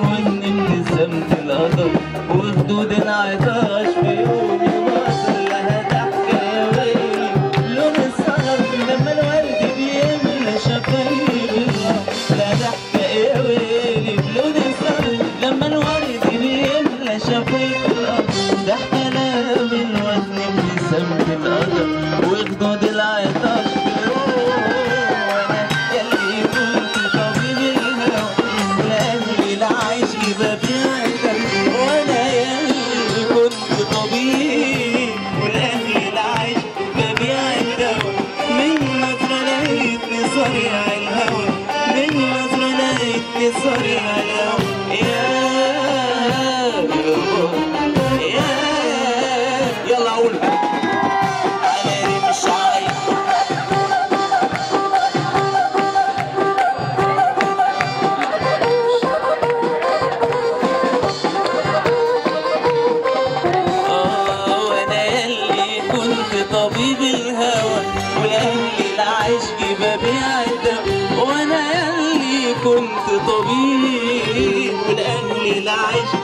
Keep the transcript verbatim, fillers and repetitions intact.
الودن ابتسامة القدر وخدود العطاش في يومي مصر لها ضحكة يا ويلي لون السهر لما الورد بيملى شفايفي بالنار لها ضحكة يا ويلي بلون السهر لما الورد بيملى شفايفي بالنار ضحكة لا من ودن ابتسامة القدر وخدود العطاش في يومي وانا يلي كنت طبيب الهوى ولأجلي العشق ببيعك وانا يلي كنت طبيب ولأجلي العشق ببيعك دوا من نظرة لقيتني صريع الهوى من نظرة لقيتني صريع الهوى يا يا يلا قولها على ريم الشعايب طبيب الهوى ولأجلي العشق ببيع الدواء وانا يلي كنت طبيب ولأجلي العشق